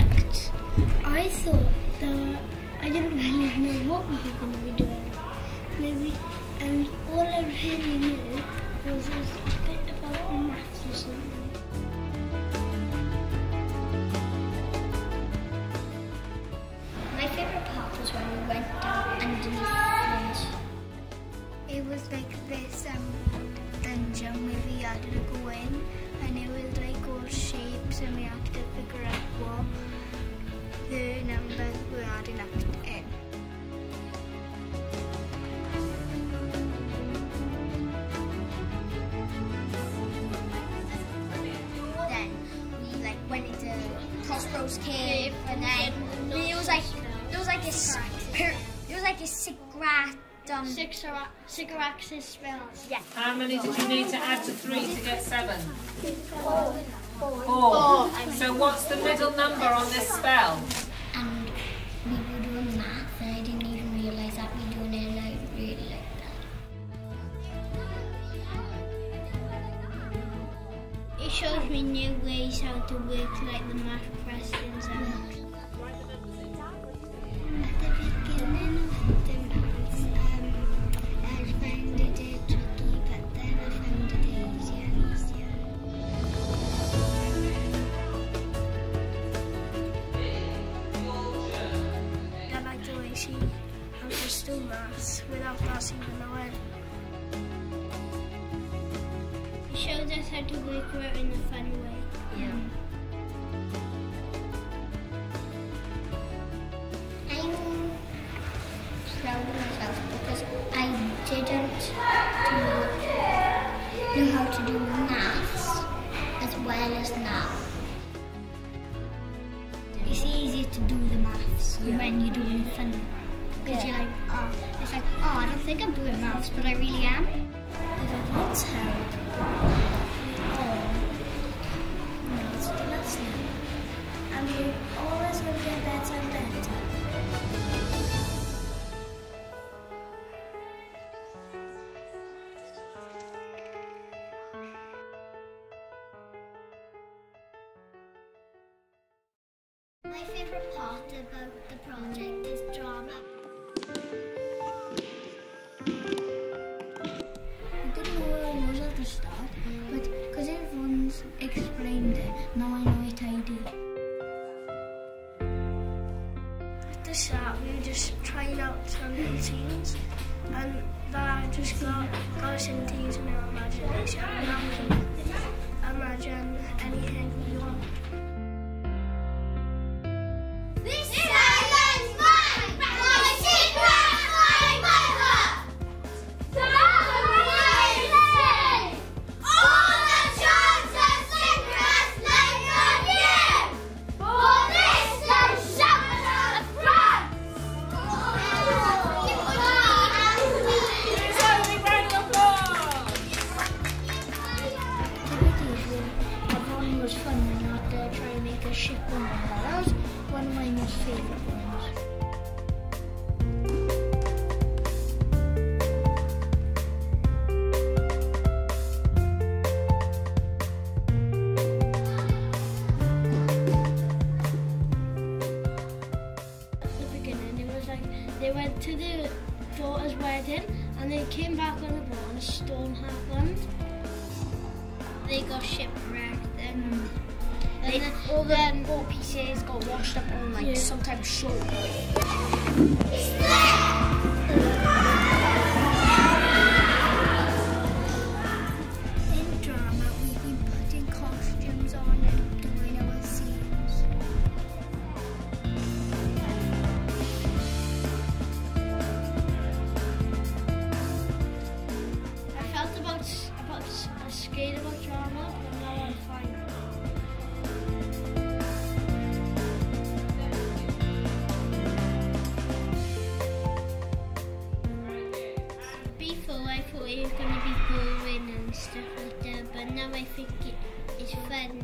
project. I thought that I didn't really know what we were going to be doing. Maybe, and all I really knew was a bit about maths or something. My favourite part was when we went down underneath the bridge. It was like this dungeon where we had to go in, and it was like all shapes, and we had to figure out what the numbers were adding up in. Then we like went into Crossroads Cave, and then it was like a cigarette spells. Yeah. How many did you need to add to 3 to get 7? 4. So what's the middle number on this spell? And we were doing math, and I didn't even realise that we were doing it, and I really liked that. It shows me new ways how to work like the math questions out. At the beginning of the maths, I found it tricky, but then I found it easier and easier. I like the way she understood maths without us even knowing. It showed us how to work out in a fun way. Yeah. I'm proud of myself because I didn't know how to do maths as well as now. It's easier to do the maths when you're doing fun. Because you're like, I don't think I'm doing maths, but I really am. If it wants help, we all know to listen. And we always will get better and better. My favourite part about the project is drama. I didn't know what it was at the start, but because everyone's explained it, now I know it I do. At the start, we just tried out some routines, and that just got us into using our imagination. And now we can imagine anything we want. They went to the daughter's wedding and they came back on a boat and a storm happened. They got shipwrecked and All the boat pieces got washed up on like some type of shore. in drama we've been putting costumes on and doing our scenes. I felt scared about drama, but now I'm fine. Before I thought it was going to be boring and stuff like that, but now I think it's fun.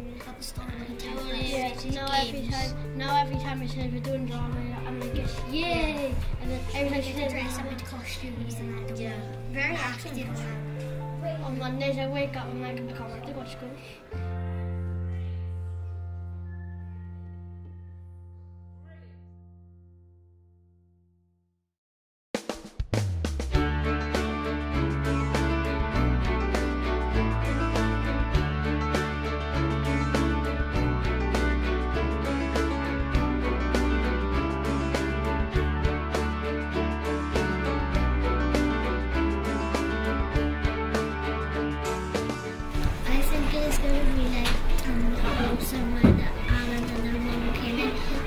Now every time it says we're doing drama, I'm like, yay! And then every time it says dress up in costumes and that. Yeah. Very active. On Mondays I wake up and I'm like, I can't wait to go to school.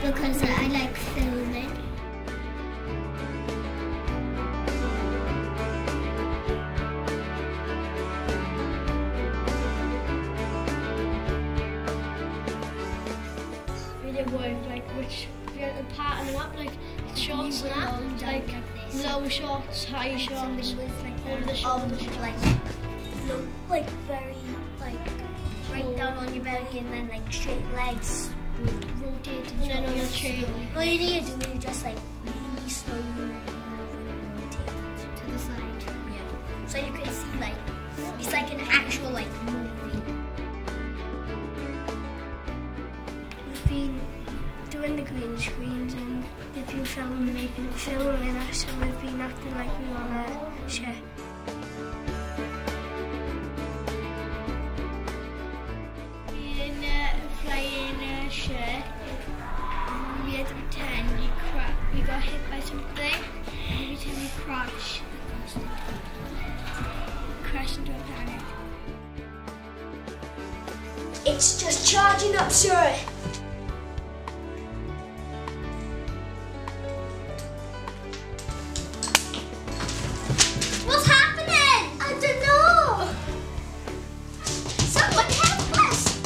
because I like filming. Work, like which pattern up, like shots and that, like low shots, high shots, over the shoulders, like very right down on your belly and then like straight legs, rotate and then on the chain. All you need to do is just like really slowly rotate to the side. Yeah. So you can see like it's like an actual like movie. Doing the green screens, and if you film making filming us, so we've been acting like we were on a ship. In flying a ship, we had to pretend we got hit by something, and every time we crash into a planet. It's just charging up, sir. What's happening? I don't know. Someone help us.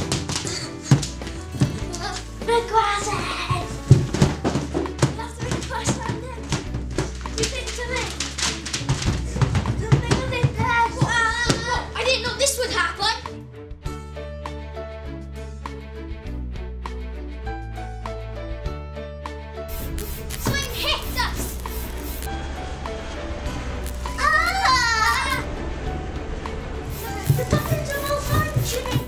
The glasses. That's the crash landing. You think to me? Something was in there. I didn't know this would happen. Swing hits us. The buttons are all functioning.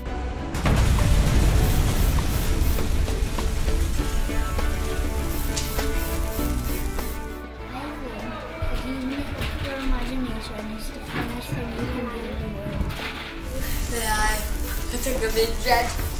I think your imagination is the funnest thing you can do in the world. I think I'm in dread.